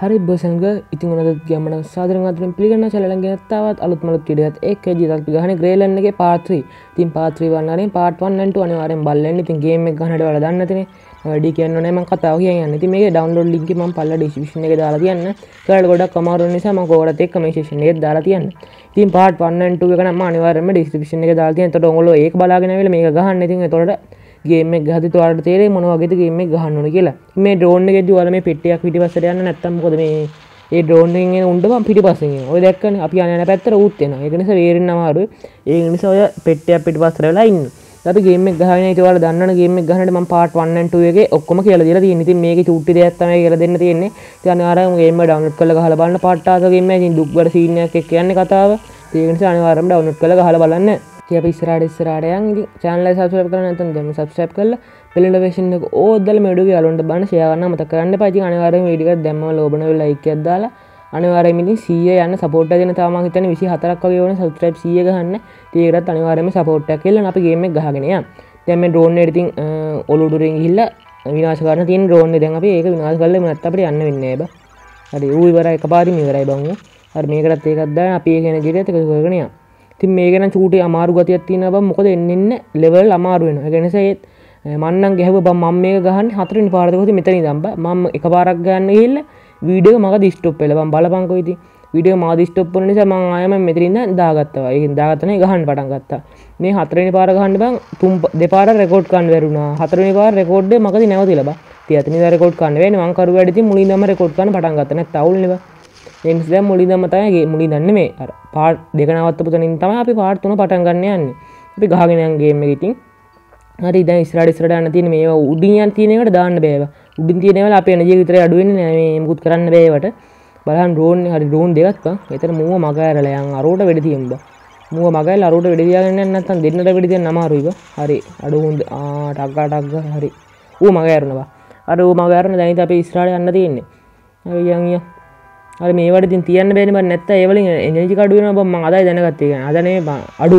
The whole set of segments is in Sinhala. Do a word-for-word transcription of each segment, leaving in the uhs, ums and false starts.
හරි බොසන්ග ඉතින් උනද ගමන සාදරයෙන් අතරින් පිළිගන්නවා channel එක ගෙනත්තාවත් අලුත් මලුත් වීඩියෝත් එක්ක ජීවිතත් අපි ගහන්නේ ග්‍රේලන් එකේ part three. ඉතින් part three වන්නනේ part one and two අනිවාර්යෙන් බලන්න. ඉතින් game එක ගහනට ඔයාලා දන්නේ නැතිනේ. වැඩි කියන්න ඕනේ මම කතාව කියන්නේ. ඉතින් මේකේ download link එක මම පල්ලා description එකේ දාලා තියන්න. ඒකට ගොඩක් අමාරු නිසා මම කොහොමද එක්ක මේ session එකේ දාලා තියන්න. ඉතින් part one and two එක නම් මම අනිවාර්යෙන්ම description එකේ දාලා තියන්න. එතකොට ඔයගොල්ලෝ ඒක බලාගෙන ආවිල මේක ගහන්න. ඉතින් එතකොට game එක ගහද්දි ඔයාලට තේරෙයි මොන වගේද game එක ගහන්න ඕනේ කියලා. මේ drone එකේදී ඔයාලා මේ පෙට්ටියක් පිටිපස්සට යන්න නැත්තම් මොකද මේ ඒ drone එකෙන් එන උණ්ඩ මම පිටිපස්සෙන් එනවා. ඔය දැක්කනේ අපි යන යන පැත්තට ඌත් එනවා. ඒක නිසා වේරෙන්න අමාරුයි. ඒ නිසා ඔය පෙට්ටියක් පිටිපස්සට වෙලා ඉන්න. අපි game එක ගහගෙන ඉතින් ඔයාලා දන්නවනේ game එක ගහනකොට මම part one and two එකේ ඔක්කොම කියලා දීලා තියෙනවා. ඉතින් මේකේ චූටි දෙයක් තමයි කියලා දෙන්න තියෙන්නේ. ඉතින් අනිවාර්යයෙන්ම game එක download කරලා ගහලා බලන්න. part ආස game එක ඉතින් දුක්බර scene එකක් එක්ක යන්නේ කතාව. ඒක නිසා අනිවාර්යයෙන්ම download කරලා ගහලා බලන්න. ඉතින් අපි ඉස්සරහට ඉස්සරහට යන් ඉතින් channel එක subscribe කරලා නැත්නම් දැන් subscribe කරලා bell notification එක ඕද්දලා මේ වීඩියෝ එක යාළුවන්ට බලන්න share කරන්න මතක කරන්න එපා. ඉතින් අනිවාර්යයෙන්ම වීඩියෝ එක දැම්මම ලෝබන වෙලා like එකක් දාලා අනිවාර්යයෙන්ම ඉතින් සීය යන්න support එක දෙන්න. තාම මම හිතන්නේ විසි හතරක් වගේ ඕනේ subscribe සීය ගහන්න. ඉතින් ඒකටත් අනිවාර්යයෙන්ම support එකක් දෙන්න අපි game එක ගහගෙන යන්න. දැන් මේ drone එකට ඉතින් ඔලුඩුරෙන් ගිහිල්ලා විනාශ කරන්න තියෙන drone එක දැන් අපි ඒක විනාශ කරලා නැත්නම් අපිට යන්න වෙන්නේ නැහැ බා. හරි ඌ ඉවරයි එකපාරින් ඉවරයි බං ඌ. හරි මේකටත් ඒකක් දාන්න අපි ඒක එන ජීවිතයත් එක කරගෙන යන්න. ඉතින් මේක නම් චූටි අමාරු ගතියක් තියෙනවා බං. මොකද එන්න එන්න level අමාරු වෙනවා. ඒ නිසා ඒ මම නම් ගැහුවා බං මම මේක ගහන්නේ හතරවෙනි පාරට කොහොමද මෙතන ඉඳන් බං. මම එකපාරක් ගන්න ගිහිල්ලා වීඩියෝ එක මගදී ස්ටොප් වෙලා බං බලපංකෝ ඉතින්. වීඩියෝ මාදී ස්ටොප් වෙන නිසා මම ආයෙම මෙතන ඉඳන් දාගත්තා. ඒකෙන් දාගත්තා නේ ගහන්න පටන් ගත්තා. මේ හතරවෙනි පාර ගහන්න බං තුන් දෙපාර රෙකෝඩ් කරන්න බැරුණා. හතරවෙනි පාර රෙකෝඩ් එක මගදී නැවතිලා බං. ඉතින් අතනින් ඉඳන් රෙකෝඩ් කරන්න වෙන්නේ මං කරු වැඩ ඉතින් මුලින්දම රෙකෝඩ් කරන්න පටන් ගත්තා. නැත්නම් අවුල්නේ බං. ඒ නිසා දැන් මුලින්දම තමයි මුලින්දන් නෙමෙයි අර පාර්ට් දෙක නවත්තපු තැනින් තමයි අපි පාර්ට් තුන පටන් ගන්න යන්නේ. අපි ගහගෙන යන ගේම් එක ඉතින් හරි දැන් ඉස්සරහට ඉස්සරහට යන්න තියෙන මේවා උඩින් යන තියෙන එකට දාන්න බෑ ඒවා. උඩින් තියෙන ඒවා අපේ එනර්ජි එක විතරයි අඩු වෙන්නේ නෑ මේ මුකුත් කරන්න බෑ ඒවට. බලන්න drone එක හරි drone දෙකක් බං. එතන මූව මග ඇරලා යන් අරෝට වෙඩි තියමු බං. මූව මග ඇරලා අරෝට වෙඩි තියාගෙන යන්න නැත්නම් දෙන්නට වෙඩි තියන්න අමාරුයි බං. හරි අඩු හොඳ ආ ටක් ගා ටක් ගා හරි. ඌ මග ඇරනවා බං. අර ඌ මග ඇරන දැන් ඉතින් අපි ඉස්සරහට යන්න තියෙන්නේ. හරි යන් යන්. හරි මේවට ඉතින් තියන්න බෑනේ බං. නැත්නම් ඒ වලින් එනර්ජි අඩු වෙනවා බං. මම අදයි දැනගත්තේ. කියන්නේ අද නෙමෙයි බං. අඩු.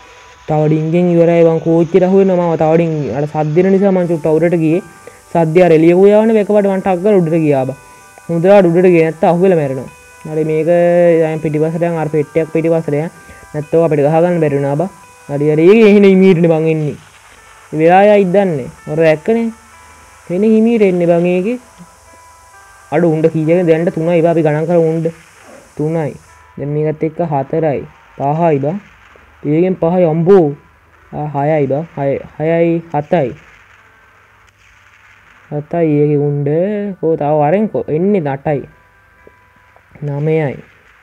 තව ඩින්ගෙන් ඉවරයි බං. කෝච්චියට අහු වෙනවා මම තව ඩින් අර සද්දින නිසා මම චුට්ට උඩට ගියේ. සද්දිය අර එළිය ගියාවනේ එකපාරට මම ටක් ගාලා උඩට ගියා බං. හොඳට උඩට ගියේ නැත්නම් අහු වෙලා මැරෙනවා. හරි මේක දැන් පිටිපස්සට යන් අර පෙට්ටියක් පිටිපස්සට යන් නැත්නම් අපිට ගහ ගන්න බැරි වුණා බං. හරි හරි ඒක එහෙන හිමීටනේ බං එන්නේ. වෙලා යයි දන්නේ. ඔර ඇක්කනේ. එහෙන හිමීට එන්නේ බං ඒකේ. අඩු උණ්ඩ කීයක දැන්ට තුනයි බං අපි ගණන් කරමු උණ්ඩ. තුනයි. දැන් මේකත් එක්ක හතරයි. පහයි බං. ඒකෙන් පහයි අම්බෝ. ආ හයයි බං. හයයි හතයි. හතයි ඒකේ උණ්ඩ. කො තව වරෙන්කෝ එන්නේ අටයි. නවයයි.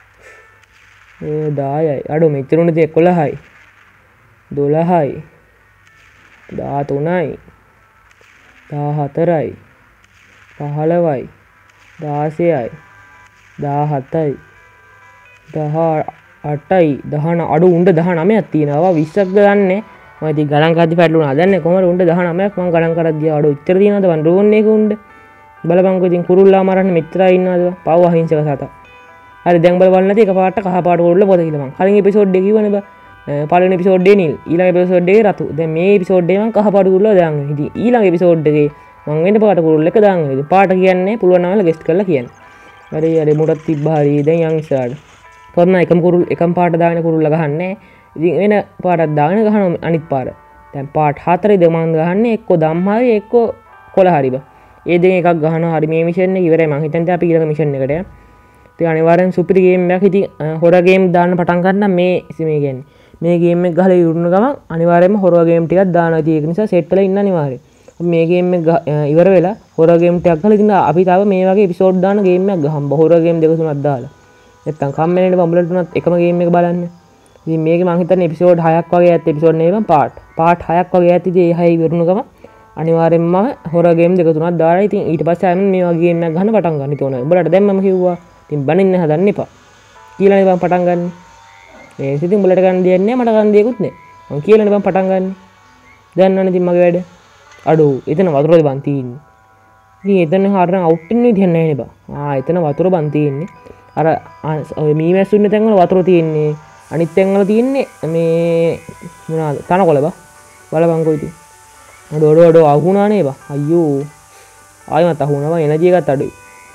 ඒ දහයයි. අඩු මෙච්චර උණ්ඩ තියෙ එකොළහයි. දොළහයි. දහතුනයි. දහහතරයි. පහළොවයි. දාසයයි. දහහතයි. දහඅටයි. දහනවය අඩු උණ්ඩ දහනවයක් තියෙනවා. විස්සක් දන්නේ. මම ඉතින් ගණන් කරද්දි පැටලුණා. දන්නේ කොහමද උණ්ඩ දහනවයක් මම ගණන් කරද්දි අඩු ඉතර තියෙනවද බං drone එක උණ්ඩ. බලපංකෝ ඉතින් කුරුල්ලා මරන්න මෙච්චරයි ඉන්නවද පව් අහිංසක සතා. හරි දැන් බලන්න නැති එකපාරට කහ පාට කුරුල්ල පොත කියලා මං. කලින් එපිසෝඩ් එකේ කිව්වනේ බං. පළවෙනි එපිසෝඩ් එකේ නිල්. ඊළඟ එපිසෝඩ් එකේ රතු. දැන් මේ එපිසෝඩ් එකේ මං කහ පාට කුරුල්ල දාන්නේ. ඉතින් ඊළඟ එපිසෝඩ් එකේ මං වෙන පාට කුරුල්ල එක දාන්නේ. ඉතින් පාට කියන්නේ පුළුවන් නම් ගෙස්ට් කරලා කියන්න. හරි හරි මුඩක් තිබ්බා හරි දැන් යන් ඉස්සරහට. කොහොමද එකම කුරුල් එකම පාට දාගෙන කුරුල්ල ගහන්නේ. ඉතින් වෙන පාටක් දාගෙන ගහනවා අනිත් පාර. දැන් පාට හතරේ දෙමන් ගහන්නේ එක්ක දම් හරි එක්ක කොළ හරි බං. ඒ දෙකෙන් එකක් ගහනවා. හරි මේ මිෂන් එක ඉවරයි. මං හිතන්නේ අපි ඊළඟ මිෂන් එකට යන්න. ඉතින් අනිවාර්යෙන් සුපිරි ගේම් එකක්. ඉතින් හොරර් ගේම් දාන්න පටන් ගන්න මේ මේ කියන්නේ. මේ ගේම් එක ගහලා ඉවරන ගමන් අනිවාර්යෙන්ම හොරර් ගේම් ටිකක් දානවා. ඉතින් ඒක නිසා සෙට් වෙලා ඉන්න අනිවාර්යයි. මේ ගේම් එක ඉවර වෙලා හොරර් ගේම් ටිකක් ගහලා ඉතින් අපි තව මේ වගේ එපිසෝඩ් දාන ගේම් එකක් ගහමු. හොරර් ගේම් දෙක තුනක් දාලා. නැත්තම් කම්මැලිනේ බම්බලට තුනක් එකම ගේම් එක බලන්න. ඉතින් මේකේ මං හිතන්නේ එපිසෝඩ් හයක් වගේ ඇත්ත එපිසෝඩ් නෙවෙයි පාර්ට්. පාර්ට් හයක් වගේ ඇත්ත. ඉතින් ඒ හය ඉවරන ගමන් අනිවාර්යෙන්ම හොරර් ගේම් දෙක තුනක් දාලා ඉතින් ඊට පස්සේ ආයෙත් මේ වගේ ගේම් එකක් ගන්න පටන් ගන්න. ඉතින් ඕන. උඹලට දැන් මම කිව්වා. ඉතින් බනින්න හදන්න එපා. කියලානේ බං පටන් ගන්න. මේ ඉතින් උඹලට ගන්න දෙයක් නෑ මට ගන්න දෙයක්වත් නෑ. මං කියලානේ බං පටන් ගන්න. දැන් නෝනේ ඉතින් මගේ වැඩ. අඩෝ එතන වතුරද බං තියෙන්නේ. ඉතින් එතන හරියට අවුට් වෙන විදියක් නෑනේ බං. ආ එතන වතුර බං තියෙන්නේ. අර ඔය මීමැස්සු ඉන්න තැන් වල වතුර තියෙන්නේ. අනිත් තැන් වල තියෙන්නේ මේ මොනවාද? තනකොළ බං. බලපංකෝ ඉතින්. අඩෝ අඩෝ අඩෝ අහුණා නේ බං. අයියෝ. ආයෙමත් අහුණා බං එනර්ජි එකත් අඩුයි.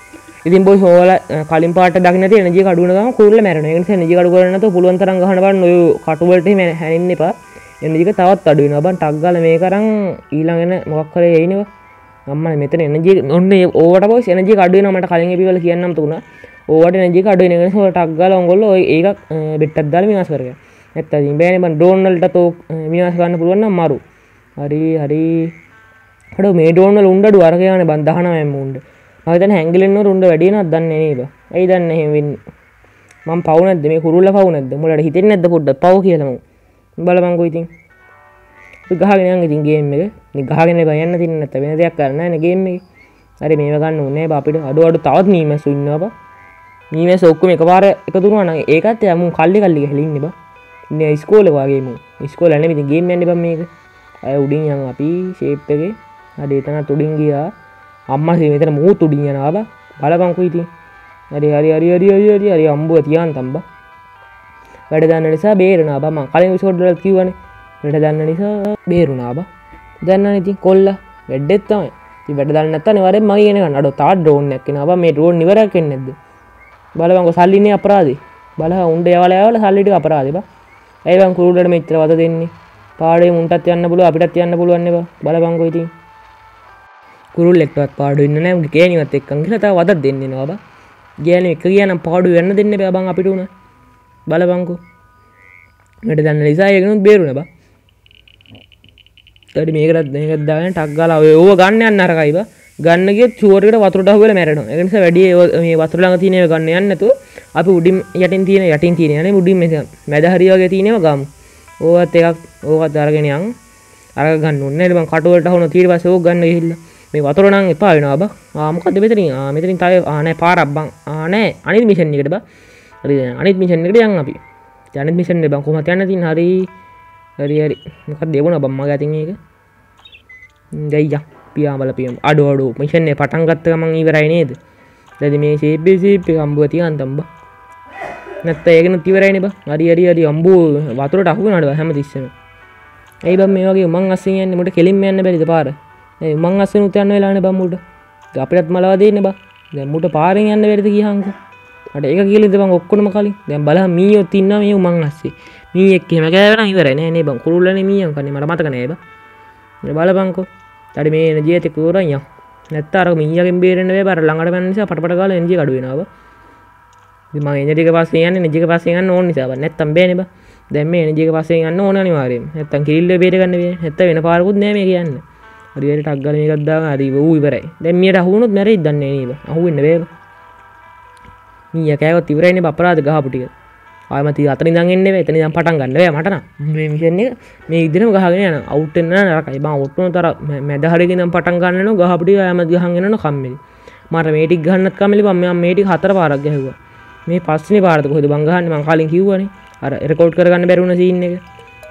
ඉතින් බොයි හොල කලින් පාට දකින්න නැති එනර්ජි එක අඩු වෙන ගමන් කුරුල්ල මැරෙනවා. ඒ නිසා එනර්ජි එක අඩු කරගන්න නැතුව පුළුවන් තරම් ගහන්න බලන්න ඔය කටු වලට එහෙම හැනින්න එපා. එනර්ජි එක තවත් අඩු වෙනවා. බං ටක් ගාලා මේක අරන් ඊළඟ එන මොකක් කරේ එයිනවා. අම්මනේ මෙතන එනර්ජි ඔන්නේ ඕවට බොයිස් එනර්ජි එක අඩු වෙනවා. මට කලින් එපි වල කියන්නම් තුණා. ඕවට එනර්ජි එක අඩු වෙන නිසා ටක් ගාලා ඔයගොල්ලෝ ඔය ඒක බෙට්ටක් දාලා විනාශ කරගන්න. නැත්තම් ඉතින් බෑනේ බං ඩ්‍රෝන් වලට තෝ විනාශ කරන්න පුළුවන් නම් මරු. හරි හරි. අඩෝ මේ ඩ්‍රෝන් වල උණ්ඩ අඩු අර කියවනේ බං දහනවයම උණ්ඩ. මම හිතන්නේ හැංගිලෙන්න උණ්ඩ වැඩි වෙනවද දන්නේ නෑ නේද? ඇයි දන්නේ එහෙම වෙන්නේ? මම පව් නැද්ද මේ කුරුල්ල පව් නැද්ද? මුලට හිතෙන්නේ නැද්ද පොඩ්ඩක් පව් කියලා මම. බලපන්කෝ ඉතින්. අපි ගහගෙන යන් ඉතින් ගේම් එක. ඉතින් ගහගෙන ඉබා යන්න තින්නේ නැත්නම් වෙන දෙයක් කරන්න නෑනේ ගේම් එකේ. හරි මේව ගන්න ඕනේ බා අපිට අඩු අඩු තවත් මීමැස්සු ඉන්නවා බා. මීමැස්සු ඔක්කොම එකපාර එකතු වුණා නම් ඒකත් යමු කල්ලි කල්ලි ගහලා ඉන්නේ බා. ඉන්නේ ඉස්කෝලේ වගේ මු. ඉස්කෝලේ නෙමෙයි ඉතින් ගේම් යන්න බා මේක. අය උඩින් යන් අපි ෂේප් එකේ. හරි එතනත් උඩින් ගියා. අම්මා සී මෙතන මූත් උඩින් යනවා බා. බලපන්කෝ ඉතින්. හරි හරි හරි හරි හරි හරි හරි අම්බුව තියාන්තම් බා. වැඩ දාන්න නිසා බේරෙනවා බා. මම කලින් එපිසෝඩ් වල කිව්වනේ. වැඩ දාන්න නිසා බේරුණා බා. දන්නවනේ ඉතින් කොල්ලා වැඩෙත් තමයි. ඉතින් වැඩ දාන්න නැත්නම් අනිවාර්යෙන් මගේ එන ගන්න. අඩෝ තාත් ඩ්‍රෝන් එකක් එනවා බා. මේ ඩ්‍රෝන් ඉවරයක් වෙන්නේ නැද්ද? බලපන්කෝ සල්ලිනේ අපරාධේ. බලහ උණ්ඩ යවලා යවලා සල්ලි ටික අපරාධේ බා. ඇයි බං කුරුල්ලට මෙච්චර වද දෙන්නේ? පාඩේ මුන්ටත් යන්න පුළුවන් අපිටත් යන්න පුළුවන් නේ බා. බලපන්කෝ ඉතින්. කුරුල්ලෙක්ටවත් පාඩු ඉන්න නැහැ. උගේ ගෑණිවත් එක්කන් ගිහලා තව වදක් දෙන්නේ නවා බා. ගෑණි එක ගියා නම් පාඩු වෙන්න දෙන්න බෑ බං අපිට උන. බලපන්කෝ. වැඩ දාන්න නිසා ඒකනොත් බේරුණා බා. ඊට මේකටත් මේකත් දාගෙන ටක් ගාලා ඔය ඕව ගන්න යන්න අරකයි බා. ගන්න ගියත් ෂුවර් එකට වතුරට අහුවෙලා මැරෙනවා. ඒ නිසා වැඩි මේ වතුර ළඟ තියෙන ඒවා ගන්න යන්න නැතුව අපි උඩින් යටින් තියෙන යටින් තියෙන යන්නේ උඩින් මැද හරිය වගේ තියෙනව ගමු. ඕවත් එකක් ඕවත් අරගෙන යන්. අරග ගන්න ඕනේ නේද බං කටුවලට අහුන ඊට පස්සේ ඕක ගන්න ගිහිල්ලා. මේ වතුර නම් එපා වෙනවා බා. ආ මොකද්ද මෙතනින්? ආ මෙතනින් තව ආ නෑ පාරක් බං. ආ නෑ අනිත් මිෂන් එකට බා. හරි අනිත් මිෂන් එකට යන් අපි. අනිත් මිෂන් එක බං කොහොමද යන්න තියෙන හරි හරි හරි. මොකක්ද දෙවුණා බං මගේ අතින් ඒක. දෙයියා පියා බලපියම් අඩෝ අඩෝ මිෂන් එක පටන් ගත්ත ගමන් ඉවරයි නේද? දැන් මේ ෂේප් ෂේප් එක අම්බුව තියන්තම් බා. නැත්නම් ඒකනොත් ඉවරයිනේ බා. හරි හරි හරි අම්බුව වතුරට අහු වෙනවද බා හැමතිස්සෙම. ඇයි බං මේ වගේ මං අස්සෙන් යන්නේ මොකට කෙලින්ම යන්න බැරිද පාර? ඒ මං අස්සෙන් උත් යන්න වෙලානේ බං මුඩ. අපිටත් මලවා දෙන්නේ බං. දැන් මුඩ පාරෙන් යන්න බැරිද කියහන්කෝ. මට ඒක කියලා ඉඳ බං ඔක්කොම කලින්. දැන් බලහන් මීයොත් ඉන්නවා මේ මං අස්සේ. මීයෙක් එහෙම ගෑවෙනා ඉවරයි නෑ නේ බං. කුරුල්ලනේ මීයන් කන්නේ මට මතක නෑ බං. මේ බලපන්කෝ. ඊට මේ එනර්ජි එක උරන් යන්. නැත්නම් අර මීයාගෙන් බේරෙන්න බෑ බර ළඟට යන නිසා පටපට ගාලා එනර්ජි එක අඩු වෙනවා බං. ඉතින් මම එනර්ජි එක පස්සේ යන්නේ එනර්ජි එක පස්සේ යන්න ඕන නිසා බං. නැත්තම් බෑනේ බං. දැන් මේ එනර්ජි එක පස්සේ යන්න ඕන අනිවාර්යයෙන්. නැත්තම් කිරිල්ල බේර ගන්න බෑ. නැත්තම් වෙන පාරකුත් නෑ මේ කියන්නේ. හරි හරි ටක් ගාලා මේකක් දාගන්න හරි ඌ ඉවරයි. දැන් මීයට අහු වුණොත් මැරෙයිද දන්නේ නෑ නේද? අහු වෙන්න බෑ බං. මීයා කෑවත් ඉවරයිනේ බං අපරාධ ගහපු ටික. ආයෙමත් අතන ඉඳන් එන්නේ බෑ. එතන ඉඳන් පටන් ගන්න බෑ මට නම්. මේ මිෂන් එක මේ විදිහටම ගහගෙන යනවා. අවුට් වෙන්න නරකයි. බං අවුට් වුණොත් අර මැද හරියකින් ඉඳන් පටන් ගන්න යනවා ගහපු ටික ආයෙමත් ගහන් යනවා කම්මැලි. මට මේ ටික ගහන්නත් කම්මැලි බං. මම මේ ටික හතර පාරක් ගැහුවා. මේ පස්වෙනි පාරද කොහෙද බං ගහන්නේ මං කලින් කිව්වනේ. අර රෙකෝඩ් කරගන්න බැරි වුණ සීන් එක.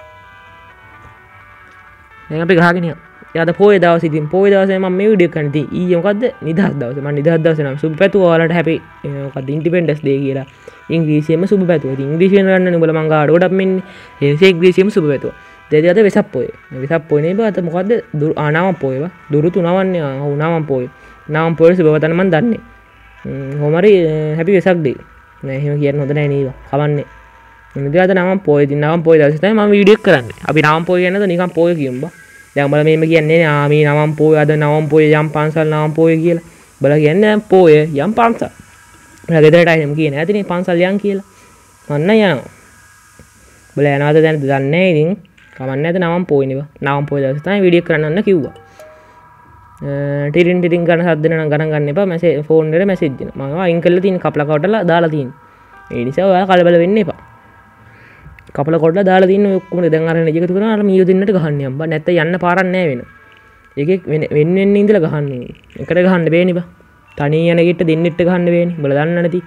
දැන් අපි ගහගෙන යනවා. යාද පොයේ දවස් ඉතින් පොයේ දවසේ මම මේ වීඩියෝ කරන්න ඉතින් ඊයේ මොකද්ද නිදහස් දවසේ මම නිදහස් දවසේ නම් සුබ පැතුවා ඔයාලට හැපි මොකද්ද ඉන්ඩිපෙන්ඩන්ස් ඩේ කියලා ඉංග්‍රීසියෙන්ම සුබ පැතුවා. ඉතින් ඉංග්‍රීසියෙන් ගන්න නුඹලා මං ගාඩ ගොඩක් මෙන්නේ ඒ නිසා ඉංග්‍රීසියෙන්ම සුබ පැතුවා. දෙද අද වෙසක් පොයේ. වෙසක් පොයේ නේ බා අද මොකද්ද ආනාවම් පොයේ වා. දුරුතු නවන්නේ ආ නාවම් පොයේ. නාවම් පොයේ සුබ වතන මං දන්නේ. කොහොමරි හැපි වෙසක් ඩේ. නෑ එහෙම කියන්න හොඳ නෑ නේද? කවන්නේ. ඉතින් අද නාවම් පොයේ ඉතින් නාවම් පොයේ දවසේ තමයි මම වීඩියෝ එක කරන්නේ. අපි නාවම් පොයේ කියන්නද නිකන් පොයේ කියමු බා. දැන් උඹලා මේම කියන්නේ ආ මේ නවම් පොය අද නවම් පොය යම් පන්සල් නවම් පොය කියලා. උඹලා කියන්නේ පොය යම් පන්සල්. උඹලා ගෙදරට ආයෙම කියන්නේ නැතිනේ පන්සල් යන් කියලා. මන්න යනවා. උඹලා යනවාද දැන් දන්නේ නැහැ ඉතින්. කමන්නේ නැද නවම් පොයනේ බා. නවම් පොය දවසේ තමයි වීඩියෝ කරන්න යන්න කිව්වා. ටිරින් ටිරින් ගන්න සද්ද නම් ගණන් ගන්න එපා. මැසේජ් ෆෝන් එකේ මැසේජ් දෙනවා. මම අයින් කරලා තියෙන කපලා කවටලා දාලා තියෙන්නේ. ඒ නිසා ඔයාලා කලබල වෙන්න එපා. කපල කොටලා දාලා තියෙන ඔය ඔක්කොම දැන් අර එනර්ජි එකතු කරනවා අර මීයෝ දෙන්නට ගහන්න යම් බා නැත්නම් යන්න පාරක් නැහැ වෙන. ඒකේ වෙන වෙන වෙන්න ඉඳලා ගහන්න ඕනේ. එකට ගහන්න බෑනේ බා. තනිය යන ගෙට දෙන්නෙට ගහන්න බෑනේ. උඹලා දන්න නැති.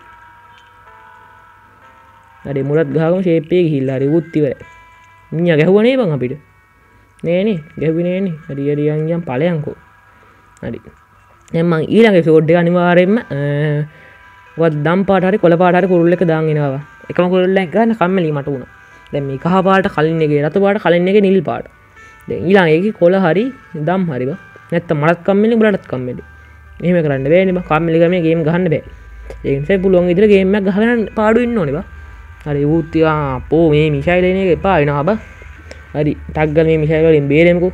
හරි මුලත් ගහගම ෂේප් එකේ ගිහිල්ලා හරි උත් ඉවරයි. මීයා ගැහුවා නේ බං අපිට. නෑනේ ගැහුවේ නෑනේ. හරි හරි යන් යන් ඵලයන්කෝ. හරි. දැන් මං ඊළඟ එපිසෝඩ් එක අනිවාර්යයෙන්ම වත් දම් පාට හරි කොළ පාට හරි කුරුල්ල එක දාන් එනවා. එකම කුරුල්ලෙන් ගන්න කම්මැලි මට වුණා. දැන් මේ කහ පාට කලින් එකේ රතු පාට කලින් එකේ නිල් පාට. දැන් ඊළඟ එකේ කොළ හරි දම් හරි බා. නැත්තම් මටත් කම්මැලි උඹලටත් කම්මැලි. එහෙම කරන්න බෑනේ බං කම්මැලිකම ගේම් ගහන්න බෑ ඒ නිසා පුළුවන් විදිහට ගේම් එකක් ගහගෙන පාඩු ඉන්න ඕනේ බං හරි ඌත් තියා අපෝ මේ මිසයිල් එන එක එපා වෙනවා බං හරි ටක් ගාලා මේ මිසයිල් වලින් බේරෙමුකෝ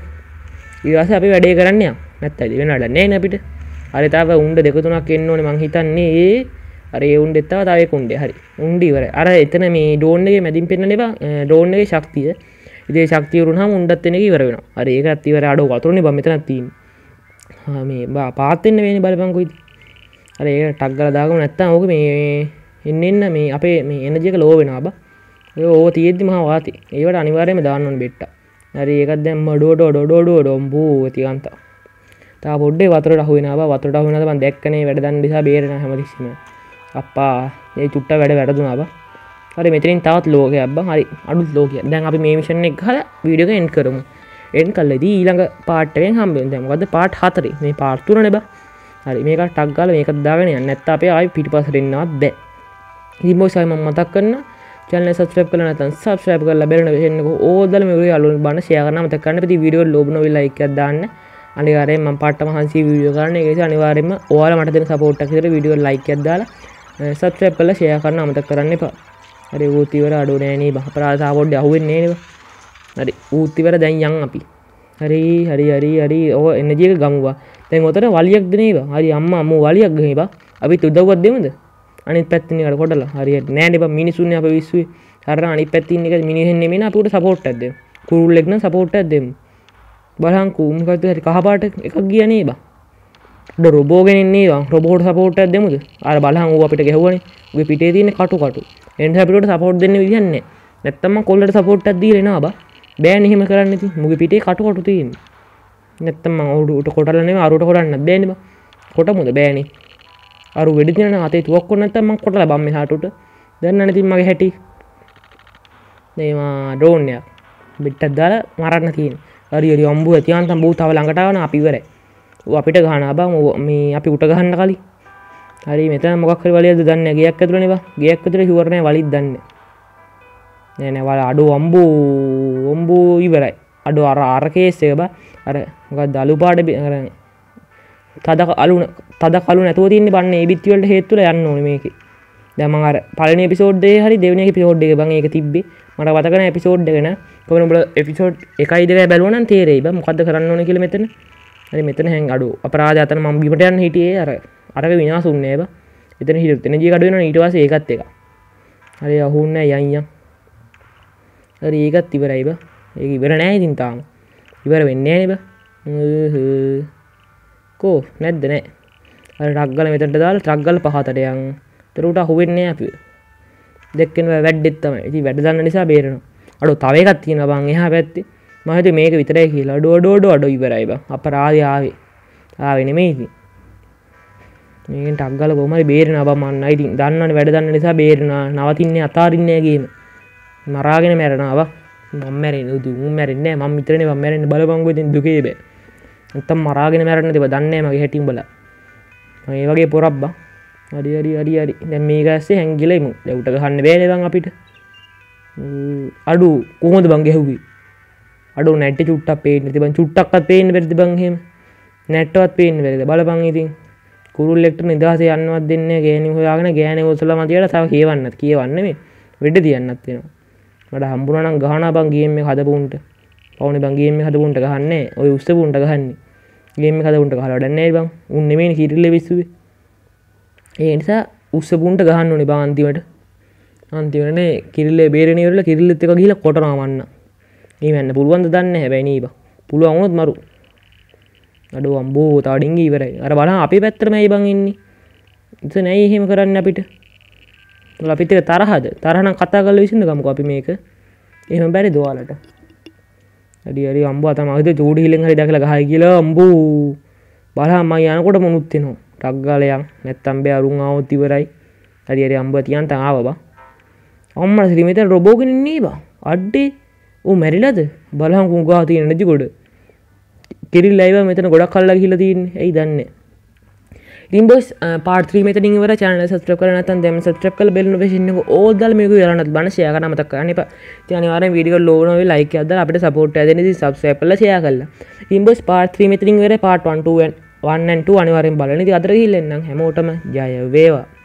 ඊට පස්සේ අපි වැඩේ කරන්න යමු නැත්තම් වෙන වැඩක් නෑ නේ අපිට හරි තාම උණ්ඩ දෙක තුනක් එන්න ඕනේ මං හිතන්නේ අර ඒ උණ්ඩෙත් තව තව එක උණ්ඩේ හරි උණ්ඩ ඉවරයි අර එතන මේ ඩ්‍රෝන් එකේ මැදින් පෙන්නන්නේ බං ඩ්‍රෝන් එකේ ශක්තිය ඉතින් ඒ ශක්තිය වුණාම උණ්ඩත් වෙන එක ඉවර වෙනවා හරි ඒකත් ඉවරයි අඩෝ වතුරනේ බං මෙතනක් තියෙන්නේ ආ මේ බා පාත් වෙන්න වෙන්නේ බලපන් කොයිද අර ඒක ටක් ගාලා දාගමු නැත්තම් ඕක මේ එන්න එන්න මේ අපේ මේ එනර්ජි එක ලෝ වෙනවා බං ඔය ඕව තියෙද්දි මහා වාතේ ඒවට අනිවාර්යයෙන්ම දාන්න ඕනේ බෙට්ට හරි ඒකත් දැන් ඩෝ ඩෝ ඩෝ ඩෝ ඩෝ ඩොම්බෝ තියන්තා තා පොඩ්ඩේ වතුරට අහු වෙනවා බා වතුරට අහු වෙනවාද මං දැක්කනේ වැඩ දන්න නිසා බේරෙනවා හැමතිස්සෙම අප්පා මේ චුට්ට වැඩ වැරදුනා බා හරි මෙතනින් තවත් ලෝකයක් බං හරි අලුත් ලෝකයක් දැන් අපි මේ මිෂන් එක ගහලා වීඩියෝ එක එන්ඩ් කරමු එන්ඩ් කළාදී ඊළඟ පාර්ට් එකෙන් හම්බ වෙනවා දැන් මොකද්ද පාර්ට් හතරේ මේ පාර්ට් තුනනේ බා හරි මේක ටක් ගාලා මේකත් දාගෙන යන්න නැත්නම් අපේ ආයි පිටිපස්සට එන්නවත් බෑ ඉතින් මොකද මම මතක් කරනවා channel එක subscribe කරලා නැත්නම් subscribe කරලා බෙල් notification එක ඕදලා මේ වීඩියෝ අලුත් බන්න share කරන්න මතක කරන්න ඉතින් වීඩියෝ ලෝබ නොවි like එකක් දාන්න අනිවාර්යයෙන් මම පාටම හන්සි වීඩියෝ කරන ඒක නිසා අනිවාර්යයෙන්ම ඔයාලා මට දෙන support එකක් විතර වීඩියෝ like එකක් දාලා subscribe කරලා share කරන්න අමතක කරන්න එපා හරි ඌත් ඉවර අඩෝ නෑ නේ බා අපරාධ තා පොඩ්ඩේ අහුවෙන්නේ නෑ නේ හරි ඌත් ඉවර දැන් යන් අපි හරි හරි හරි හරි ඔය එනර්ජි එක ගමුවා දැන් උතර වලියක් දෙනේ බා හරි අම්මා අම්මෝ වලියක් ගහේ බා අපි උදව්වක් දෙමුද අනිත් පැත්තෙන් එකට කොටලා හරියට නෑනේ බා මිනිසුන්නේ අපේ විශ්ුවේ හරියට අනිත් පැත්තේ ඉන්න එක මිනිහෙන් නෙමෙයි නේ අපි උට support එකක් දෙමු කුරුල්ලෙක් නම් support එකක් දෙමු බලහන්කෝ මොකද හරි කහ පාට එකක් ගියා නේ බා ඩ රොබෝ ගෙනින්නේ බා රොබෝට support එකක් දෙමුද අර බලහන් ඌ අපිට ගැහුවනේ ඌගේ පිටේ තියෙන කටු කටු එන්න අපිට support දෙන්න විදියක් නෑ නැත්තම් මම කොල්ලට support එකක් දීලා එනවා බා බෑනේ එහෙම කරන්න ඉතින් මුගේ පිටේ කටු කටු තියෙන්නේ නැත්තම් මම උට කොටලා නෙමෙයි අරුට කොටන්නත් බෑනේ බා කොටමුද බෑනේ අරු වෙඩි දිනන අතේ තුවක්කො නැත්තම් මම කොටලා බම් මෙහාට උට දැන් නැණ ඉතින් මගේ හැටි මේවා ඩ්‍රෝන් එක පිටට දාලා මරන්න තියෙන්නේ හරි හරි අම්බු ඇතියන්තම් බූ තව ළඟට ආවන අපි ඉවරයි ඌ අපිට ගහනවා බං මේ අපි උට ගහන්න කලින් හරි මෙතන මොකක් හරි වලියක්ද දන්නේ නැහැ ගියක් ඇතුළේ නේ බං ගියක් ඇතුළේ ෂුවර් නැහැ වලිත් දන්නේ නෑ නෑ වල අඩෝ අම්බු අම්බු ඉවරයි අඩෝ අර අර කේස් එක බං අර මොකක්ද අලු පාඩ අර තද අලු තද කලු නැතුව තින්නේ බන්නේ ඒ බිත්ති වලට හේතු වෙලා යන්න ඕනේ මේකේ දැන් මම අර පළවෙනි එපිසෝඩ් එකේ හරි දෙවෙනි එපිසෝඩ් එකේ බං ඒක තිබ්බේ මට මතක නැහැ එපිසෝඩ් එක න කොහොමද උඹලා එපිසෝඩ් එකයි දෙකයි බැලුවා නම් තේරෙයි බං මොකද්ද කරන්න ඕනේ කියලා මෙතන හරි මෙතන හැං අඩෝ අපරාධය අතන මම බිමට යන්න හිටියේ අර අරක විනාශුන්නේ බං එතන හිටියොත් එනර්ජි එක අඩු වෙනවා ඊට පස්සේ ඒකත් එක හරි අහුන්නේ යන් යන් හරි ඒකත් ඉවරයි බං ඒක ඉවර නෑ ඉතින් තාම ඉවර වෙන්නේ නෑනේ බං කෝ නැද්ද නෑ අර ට්‍රක් ගාලා මෙතනට දාලා ට්‍රක් ගාලා පහතට යන් ඒතර උට අහුවෙන්නේ නෑ අපි දෙක්කෙන වැඩෙත් තමයි ඉතින් වැඩ දන්න නිසා බේරෙනවා අඩෝ තව එකක් තියෙනවා බං එහා පැත්තේ මම හිතුවේ මේක විතරයි කියලා අඩෝ අඩෝ අඩෝ අඩෝ ඉවරයි බං අපරාධය ආවේ ආවේ නෙමෙයි ඉතින් මේකෙන් ටක් ගාලා කොහොම හරි බේරෙනවා බං මන්න ඉතින් දන්නවනේ වැඩ දන්න නිසා බේරෙනවා නවතින්නේ අතාරින්නේ නෑ ගේම මරාගෙන මැරෙනවා බං මම මැරෙන්නේ උදු උන් මැරෙන්නේ නෑ මම විතරනේ මම මැරෙන්නේ බලපංකෝ ඉතින් දුකේ බෑ නැත්තම් මරාගෙන මැරෙන්න තිබ්බ දන්නේ නෑ මගේ හැටි උඹලා මම මේ වගේ පොරක් බං හරි හරි හරි හරි දැන් මේක ඇස්සේ හැංගිලා ඉමු දැන් උට ගහන්න බෑනේ බං අපිට අඩු කොහොමද බං ගැහුවේ අඩු නැට්ටේ චුට්ටක් පේන්නේ නැති බං චුට්ටක්වත් පේන්නේ බැරිද බං එහෙම නැට්ටවත් පේන්නේ බැරිද බලපං ඉතින් කුරුල්ලෙක්ට නිදහසේ යන්නවත් දෙන්නේ නැහැ ගෑණි හොයාගෙන ගෑණි ඔසලා මතියට තව කියවන්නත් කියවන්නේ මේ වෙඩ තියන්නත් වෙනවා මට හම්බුණා නම් ගහනවා බං ගේම් එක හදපුන්ට පවුනේ බං ගේම් එක හදපුන්ට ගහන්නේ ඔය උස්සපුන්ට ගහන්නේ ගේම් එක හදපුන්ට ගහලා වැඩක් නැහැ බං උන් නෙමෙයිනේ කිරිල්ලේ විශ්ුවේ ඒ නිසා උස්සපුන්ට ගහන්න ඕනේ බං අන්තිමට අන්තිමටනේ කිරිල්ලේ බේරෙන ඉවරලා කිරිල්ලෙත් එක ගිහලා කොටනවා මන්න මේ වෙන්න පුළුවන් ද දන්නේ හැබැයි නේ බං පුළුවන් වුණොත් මරු අඩෝ අම්බෝ තව ඩිංගි ඉවරයි අර බලන්න අපේ පැත්තටමයි බං ඉන්නේ ඉතින් ඇයි එහෙම කරන්නේ අපිට ඔයාලා අපිත් එක තරහද තරහ නම් කතා කරලා විසින්න ගමුකෝ අපි මේක එහෙම බැරිද ඔයාලට හරි හරි අම්බෝ තමයි හිතේ චූඩි හිලෙන් හරි දැකලා ගහයි කියලා අම්බෝ බලන්න මම යනකොට මොනුත් වෙනවා ටක් ගාලා යන් නැත්තම් බෑ අරුන් ආවොත් ඉවරයි හරි හරි අම්බෝ තියන් තන් ආවා බං අම්මලා ශ්‍රී මෙතන රොබෝ කෙනෙක් නේ බං අඩේ ඌ මැරිලාද බලහන් කුංගා තියෙන නැති කොට කිරිල්ලා ඉව මෙතන ගොඩක් කල්ලා ගිහිල්ලා තියෙන්නේ ඇයි දන්නේ ඉතින් බොස් part three මෙතනින් ඉවරයි channel එක subscribe කරලා නැත්නම් දැන් subscribe කරලා bell notification එක ඕල් දාලා මේක විතරක් බන්න share කරන්න මතක කරන්න එපා ඉතින් අනිවාර්යෙන් වීඩියෝ එක ලෝන වෙයි like එකක් දාලා අපිට support එකක් දෙන්න ඉතින් subscribe කරලා share කරලා ඉතින් බොස් part three මෙතනින් ඉවරයි part one two and one and two අනිවාර්යෙන් බලන්න. ඉතින් අතර ගිහින් එන්නම් හැමෝටම ජය වේවා.